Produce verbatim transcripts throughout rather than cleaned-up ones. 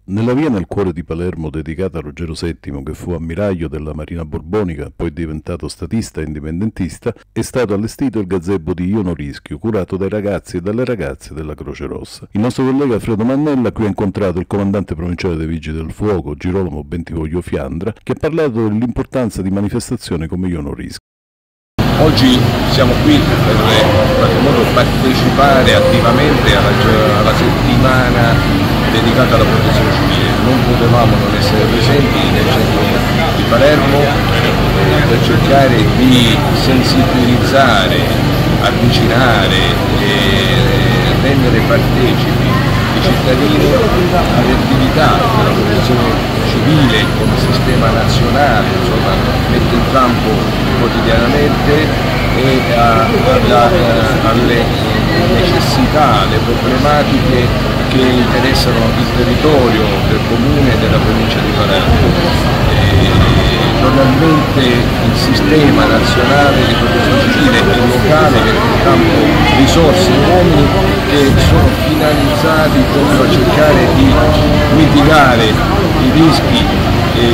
Nella via nel cuore di Palermo dedicata a Ruggero settimo, che fu ammiraglio della Marina Borbonica, poi diventato statista e indipendentista, è stato allestito il gazebo di Io non rischio, curato dai ragazzi e dalle ragazze della Croce Rossa. Il nostro collega Alfredo Mannella qui ha incontrato il comandante provinciale dei Vigili del Fuoco, Girolamo Bentivoglio Fiandra, che ha parlato dell'importanza di manifestazioni come Io non rischio. Oggi siamo qui per in qualche modo partecipare attivamente alla, alla settimana dedicata alla protezione civile. Non potevamo non essere presenti nel centro di Palermo per cercare di sensibilizzare, avvicinare e rendere partecipi i cittadini alle attività della protezione civile come sistema nazionale, insomma, mette in campo quotidianamente e a, alla, alle necessità, alle problematiche che interessano il territorio del comune e della provincia di Palermo. Normalmente il sistema nazionale di protezione civile e locale mette in campo risorse e uomini che sono finalizzati proprio a cercare di mitigare i rischi e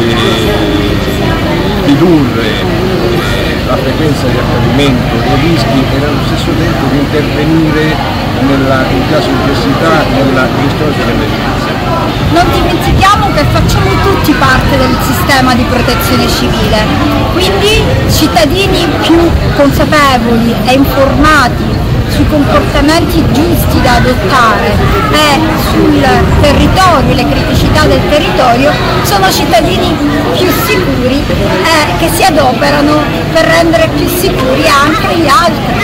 ridurre la frequenza di accadimento dei rischi e nello stesso tempo di intervenire nella, in caso di necessità nella gestione delle emergenze. Non dimentichiamo che facciamo tutti parte del sistema di protezione civile, quindi cittadini più consapevoli e informati sui comportamenti giusti da adottare e sul territorio, le criticità del territorio, sono cittadini più sicuri e che si adoperano per rendere più sicuri anche gli altri.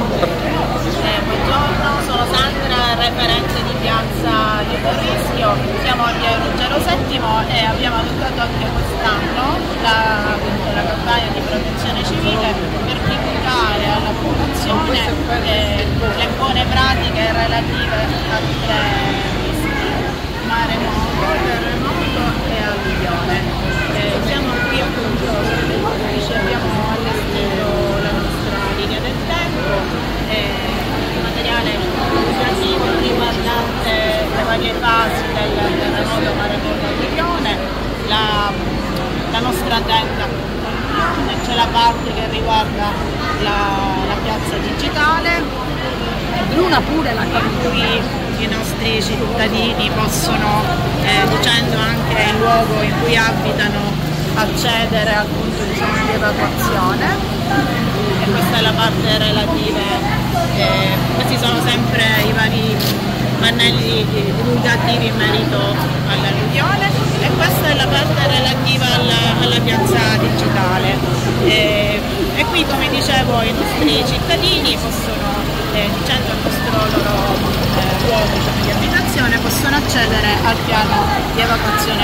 Eh, buongiorno, sono Sandra, referente di piazza Io non rischio, siamo a via Ruggero settimo e abbiamo adottato anche quest'anno la, la campagna di protezione civile per divulgare alla popolazione eh, le buone pratiche relative a tre rischi: maremoto, terremoto e alluvione. Eh, siamo qui appunto, abbiamo allestito la nostra linea del tempo, eh, materiale educativo riguardante le varie fasi del terremoto, maremoto e alluvione, la, la nostra tenda, c'è la parte che riguarda la, la piazza digitale, Luna pure la in cui i nostri cittadini possono, eh, dicendo anche il luogo in cui abitano, accedere al punto diciamo, di evacuazione, e questa è la parte relativa, eh, questi sono sempre i vari pannelli divulgativi in merito all'alluvione e questa è la parte relativa alla, alla piazza digitale. E, e qui, come dicevo, i nostri cittadini possono, eh, dicendo il nostro loro eh, luogo di abitazione, possono accedere al piano di evacuazione.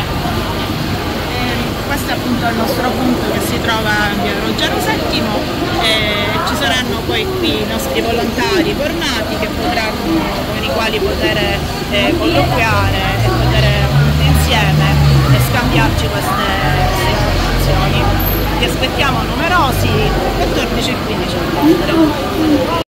Questo è appunto il nostro punto che si trova in via Ruggero settimo e ci saranno poi qui i nostri volontari formati che potranno, con i quali poter eh, colloquiare e poter appunto insieme e scambiarci queste, queste informazioni. Vi aspettiamo numerosi quattordici e quindici ottobre.